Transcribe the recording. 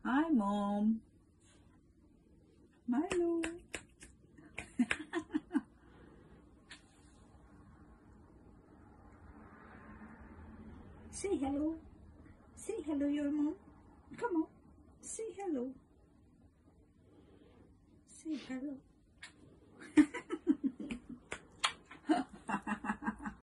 Hi, Mom. Milo. Say hello. Say hello, your mom. Come on. Say hello. Say hello.